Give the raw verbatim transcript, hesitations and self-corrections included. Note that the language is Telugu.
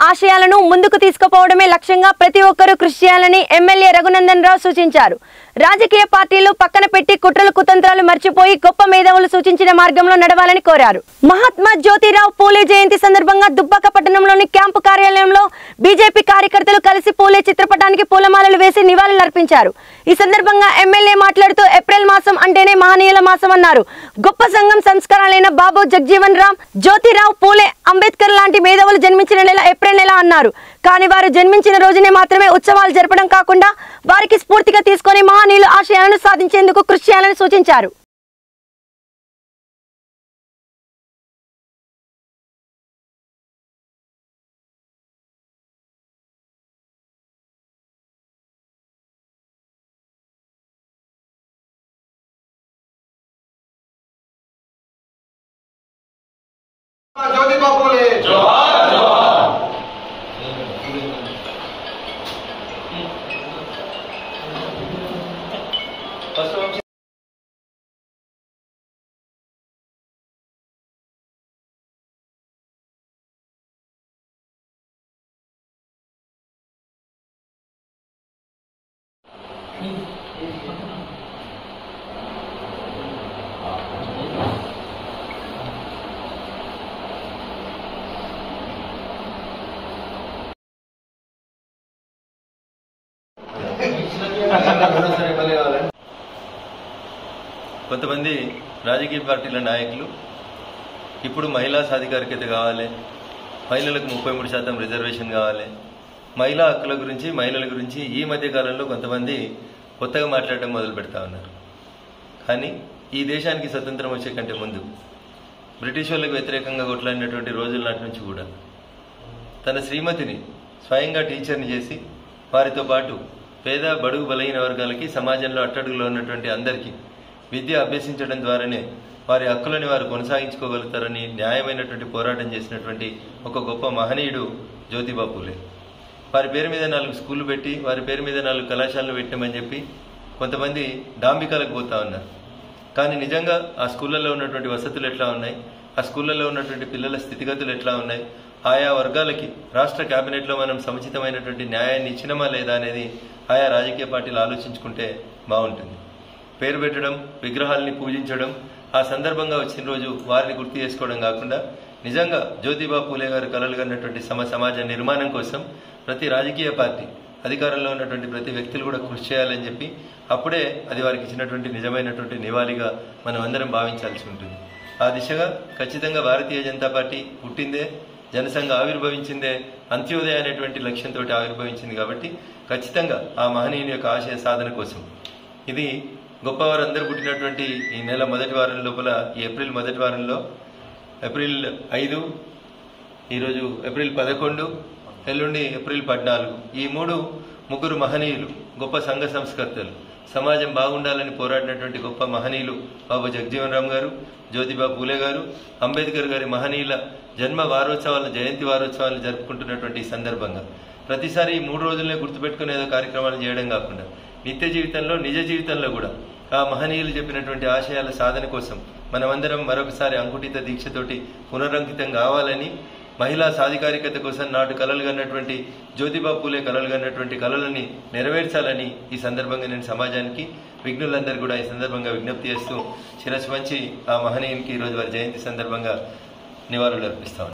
ఆశయాలను ముందుకు తీసుకుపోవడమే లక్ష్యంగా ప్రతి ఒక్కరూ కృషి చేయాలని ఎమ్మెల్యే రఘునందన్ రావు సూచించారు. రాజకీయ పార్టీలు పక్కన పెట్టి కుట్రలు కుతంత్రాలు మర్చిపోయి గొప్ప మేధావులు సూచించిన మార్గంలో నడవాలని కోరారు. మహాత్మా జ్యోతిరావు పూలే జయంతి సందర్భంగా దుబ్బాక పట్టణంలోని క్యాంపు కార్యాలయంలో బీజేపీ కార్యకర్తలు కలిసి పూలే చిత్రపటానికి పూలమాలలు వేసి నివాళులర్పించారు. ఈ సందర్భంగా ఎమ్మెల్యే మాట్లాడుతూ ఏప్రిల్ మాసం అంటేనే మహనీయుల మాసం అన్నారు. గొప్ప సంఘం సంస్కారాలైన బాబు జగజీవన్ రామ్, జ్యోతిరావు పూలే, అంబేద్కర్ లాంటి మేధావులు జన్మించిన నెల ఏప్రిల్ నెల అన్నారు. కానీ వారు జన్మించిన రోజునే మాత్రమే ఉత్సవాలు జరపడం కాకుండా వారికి స్ఫూర్తిగా తీసుకొని మహనీయుల ఆశయాలను సాధించేందుకు కృషి చేయాలని సూచించారు. జ్యోతిబా పూలే జోహార్ జోహార్. కొంతమంది రాజకీయ పార్టీల నాయకులు ఇప్పుడు మహిళా సాధికారికత కావాలి, మహిళలకు ముప్పై మూడు శాతం రిజర్వేషన్ కావాలి, మహిళా హక్కుల గురించి మహిళల గురించి ఈ మధ్య కాలంలో కొంతమంది కొత్తగా మాట్లాడడం మొదలు పెడతా ఉన్నారు. కానీ ఈ దేశానికి స్వతంత్రం వచ్చే కంటే ముందు బ్రిటిష్ వాళ్ళకు వ్యతిరేకంగా కొట్లాడినటువంటి రోజుల నాటి నుంచి కూడా తన శ్రీమతిని స్వయంగా టీచర్ని చేసి వారితో పాటు పేద బడుగు బలహీన వర్గాలకి సమాజంలో అట్టడుగులో ఉన్నటువంటి అందరికీ విద్య అభ్యసించడం ద్వారానే వారి హక్కులని వారు కొనసాగించుకోగలుగుతారని న్యాయమైనటువంటి పోరాటం చేసినటువంటి ఒక గొప్ప మహనీయుడు జ్యోతిబా పూలే. వారి పేరు మీద నాలుగు స్కూళ్ళు పెట్టి వారి పేరు మీద నాలుగు కళాశాలలు పెట్టామని చెప్పి కొంతమంది డాంబికాలకు పోతా ఉన్నారు. కానీ నిజంగా ఆ స్కూళ్ళల్లో ఉన్నటువంటి వసతులు ఎట్లా ఉన్నాయి, ఆ స్కూళ్ళల్లో ఉన్నటువంటి పిల్లల స్థితిగతులు ఎట్లా ఉన్నాయి, ఆయా వర్గాలకి రాష్ట్ర కేబినెట్లో మనం సముచితమైనటువంటి న్యాయాన్ని ఇచ్చినమా లేదా అనేది ఆయా రాజకీయ పార్టీలు ఆలోచించుకుంటే బాగుంటుంది. పేరు పెట్టడం, విగ్రహాలని పూజించడం, ఆ సందర్భంగా వచ్చిన రోజు వారిని గుర్తు చేసుకోవడం కాకుండా నిజంగా జ్యోతిబా పూలే గారు కలలు కన్నటువంటి సమ సమాజ నిర్మాణం కోసం ప్రతి రాజకీయ పార్టీ, అధికారంలో ఉన్నటువంటి ప్రతి వ్యక్తులు కూడా కృషి చేయాలని చెప్పి అప్పుడే అది వారికి ఇచ్చినటువంటి నిజమైనటువంటి నివాళిగా మనం అందరం భావించాల్సి ఉంటుంది. ఆ దిశగా ఖచ్చితంగా భారతీయ జనతా పార్టీ పుట్టిందే, జనసంఘ ఆవిర్భవించిందే అంత్యోదయ అనేటువంటి లక్ష్యంతో ఆవిర్భవించింది. కాబట్టి ఖచ్చితంగా ఆ మహనీయుని యొక్క ఆశయ సాధన కోసం ఇది గొప్పవారు అందరూ పుట్టినటువంటి ఈ నెల మొదటి వారం లోపల, ఈ ఏప్రిల్ మొదటి వారంలో ఏప్రిల్ ఐదు, ఈరోజు ఏప్రిల్ పదకొండు, ఎల్లుండి ఏప్రిల్ పద్నాలుగు, ఈ మూడు ముగ్గురు మహనీయులు, గొప్ప సంఘ సంస్కర్తలు, సమాజం బాగుండాలని పోరాడినటువంటి గొప్ప మహనీయులు బాబు జగజీవన్ రామ్ గారు, జ్యోతిబా పూలే గారు, అంబేద్కర్ గారి మహనీయుల జన్మ వారోత్సవాలను, జయంతి వారోత్సవాలను జరుపుకుంటున్నటువంటి ఈ సందర్భంగా ప్రతిసారి ఈ మూడు రోజులనే గుర్తుపెట్టుకునే ఏదో కార్యక్రమాలు చేయడం కాకుండా నిత్య జీవితంలో, నిజ జీవితంలో కూడా ఆ మహనీయులు చెప్పినటువంటి ఆశయాల సాధన కోసం మనమందరం మరొకసారి అంకుటిత దీక్షతోటి పునరంకితం కావాలని, మహిళా సాధికారికత కోసం నాటు కలలు కన్నటువంటి జ్యోతిబా పూలే కలలు కన్నటువంటి కలలని నెరవేర్చాలని ఈ సందర్భంగా నేను సమాజానికి, విఘ్నులందరూ కూడా ఈ సందర్భంగా విజ్ఞప్తి చేస్తూ శిరస్సు వంచి ఆ మహనీయునికి ఈరోజు వారి జయంతి సందర్భంగా నివాళులు అర్పిస్తాను.